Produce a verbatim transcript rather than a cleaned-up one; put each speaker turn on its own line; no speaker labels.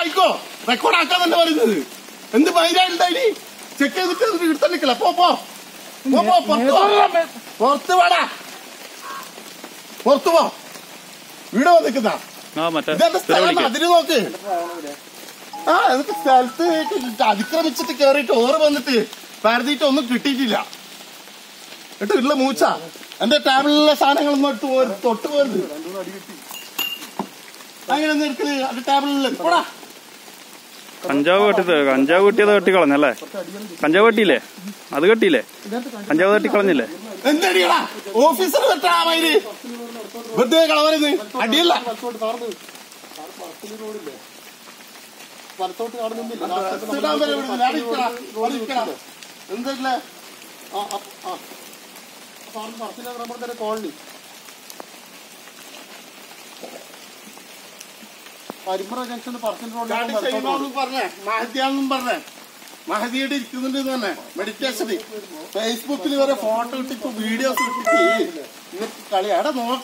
ആയിക്കോ, റെക്കോർഡ് ആക്കാൻ തന്നെ പറയുന്നത്. എന്ത് മൈനായിട്ടായി ചെക്ക് ചെയ്തിട്ട് എടുത്താൽ നിൽക്കില്ല. പോ പോ പുറത്ത് വാടാ, പുറത്തു പോ. വീട് വന്നിക്കുന്ന ഇതെന്താ സ്ഥലം? അതിന് നോക്ക്. ആ എന്നിട്ട് സ്ഥലത്ത് അതിക്രമിച്ചിട്ട് കേറിയിട്ട് ഓറ് വന്നിട്ട് പരതിയിട്ട് ഒന്നും കിട്ടിയിട്ടില്ല. എന്നിട്ട് വീട്ടിലെ മൂച്ച എന്റെ ടേബിളിലെ സാധനങ്ങളൊന്നും എടുത്ത് പോരുത്, തൊട്ട് പോരുത്. അങ്ങനെ ഒന്നും എടുക്കല് അത് ടേബിളിൽ പോടാ.
കഞ്ചാവ് കെട്ടിയത് കഞ്ചാവ് കെട്ടിയത് കെട്ടിക്കളഞ്ഞല്ലേ? കഞ്ചാവ് കെട്ടിയില്ലേ? അത് കെട്ടിയില്ലേ? കഞ്ചാവ് കെട്ടിക്കളഞ്ഞില്ലേ?
എന്തടിയടാ ഓഫീസർ കെട്ടാമാതിരി വെറുതെ കളവരുന്ന് അടിയല്ല. എന്തല്ലേ കോളനി പരിമറ ജംഗ്ഷൻ പറഞ്ഞേ മഹദിയാന്നും പറഞ്ഞേ. മഹദിയുടെ ഇരിക്കുന്നുണ്ട് തന്നെ മെഡിറ്റേഷന്. ഫേസ്ബുക്കിൽ വരെ ഫോട്ടോ ഇട്ടിട്ട് വീഡിയോസ് ഇട്ടിട്ട് കളി അവിടെ നോക്ക.